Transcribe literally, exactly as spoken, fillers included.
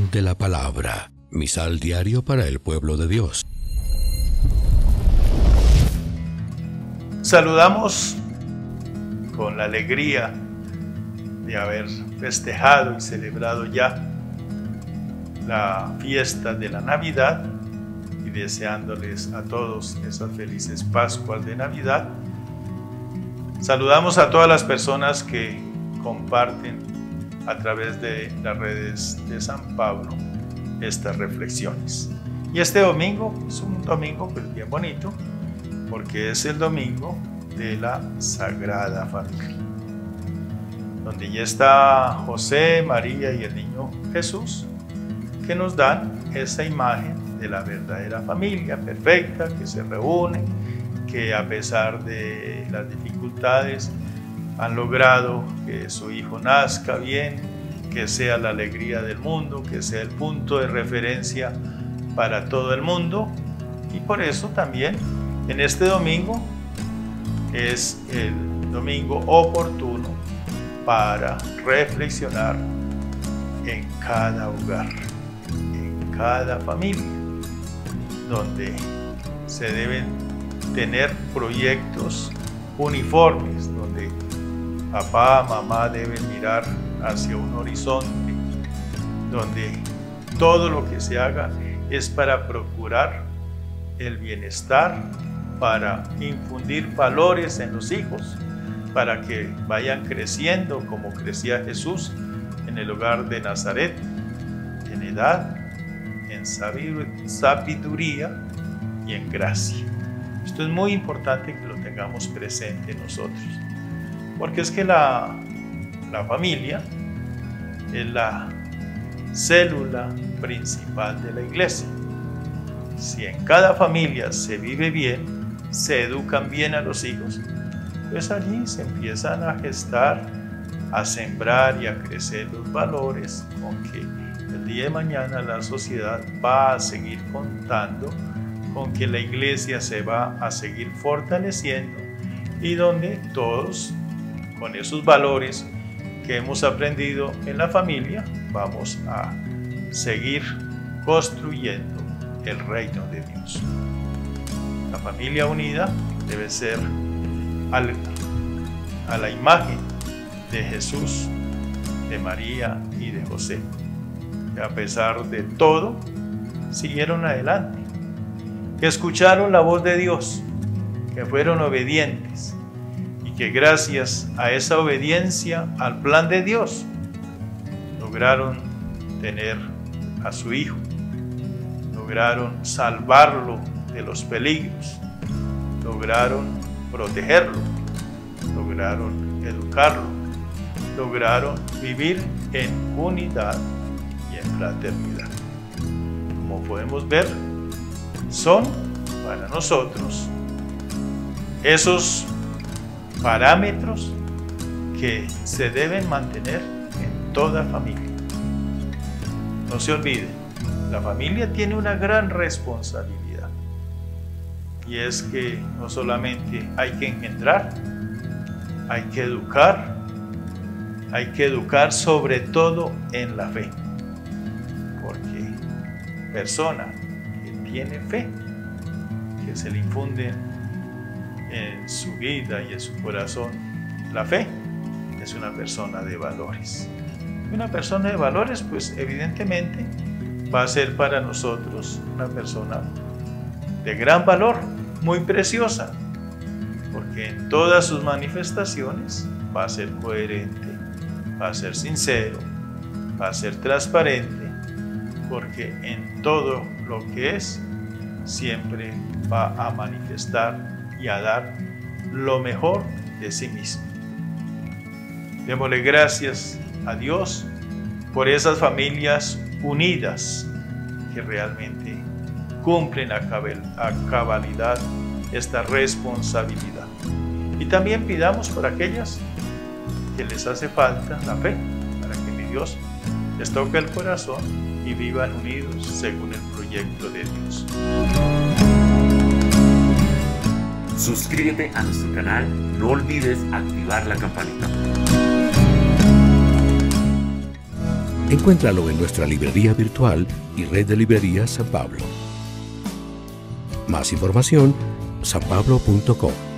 de la palabra. Misal diario para el pueblo de Dios. Saludamos con la alegría de haber festejado y celebrado ya la fiesta de la Navidad y deseándoles a todos esas felices Pascuas de Navidad. Saludamos a todas las personas que comparten a través de las redes de San Pablo estas reflexiones. Y este domingo es un domingo pues bien bonito, porque es el domingo de la Sagrada Familia, donde ya está José, María y el niño Jesús, que nos dan esa imagen de la verdadera familia perfecta, que se reúne, que a pesar de las dificultades han logrado que su hijo nazca bien, que sea la alegría del mundo, que sea el punto de referencia para todo el mundo. Y por eso también en este domingo es el domingo oportuno para reflexionar en cada hogar, en cada familia, donde se deben tener proyectos uniformes, donde papá, mamá deben mirar hacia un horizonte, donde todo lo que se haga es para procurar el bienestar, para infundir valores en los hijos, para que vayan creciendo como crecía Jesús en el hogar de Nazaret, en edad, en sabiduría y en gracia. Esto es muy importante que lo tengamos presente nosotros, porque es que la, la familia es la célula principal de la iglesia. Si en cada familia se vive bien, se educan bien a los hijos, pues allí se empiezan a gestar, a sembrar y a crecer los valores con que el día de mañana la sociedad va a seguir contando, con que la iglesia se va a seguir fortaleciendo y donde todos, con esos valores que hemos aprendido en la familia, vamos a seguir construyendo el reino de Dios. La familia unida debe ser al, a la imagen de Jesús, de María y de José, que a pesar de todo siguieron adelante, que escucharon la voz de Dios, que fueron obedientes y que gracias a esa obediencia al plan de Dios lograron tener a su hijo, lograron salvarlo de los peligros, lograron protegerlo, lograron educarlo, lograron vivir en unidad y en fraternidad. Como podemos ver, son para nosotros esos parámetros que se deben mantener en toda familia. No se olviden, la familia tiene una gran responsabilidad. Y es que no solamente hay que engendrar, hay que educar, hay que educar sobre todo en la fe. Porque persona que tiene fe, que se le infunde en su vida y en su corazón la fe, es una persona de valores. Una persona de valores, pues evidentemente va a ser para nosotros una persona de gran valor, muy preciosa, porque en todas sus manifestaciones va a ser coherente, va a ser sincero, va a ser transparente, porque en todo lo que es siempre va a manifestar y a dar lo mejor de sí mismo. Démosle gracias a Dios por esas familias unidas que realmente cumplen a cabalidad esta responsabilidad. Y también pidamos por aquellas que les hace falta la fe, para que mi Dios les toque el corazón y vivan unidos según el proyecto de Dios. Suscríbete a nuestro canal, no olvides activar la campanita. Encuéntralo en nuestra librería virtual y red de librerías San Pablo. Más información, san pablo punto com.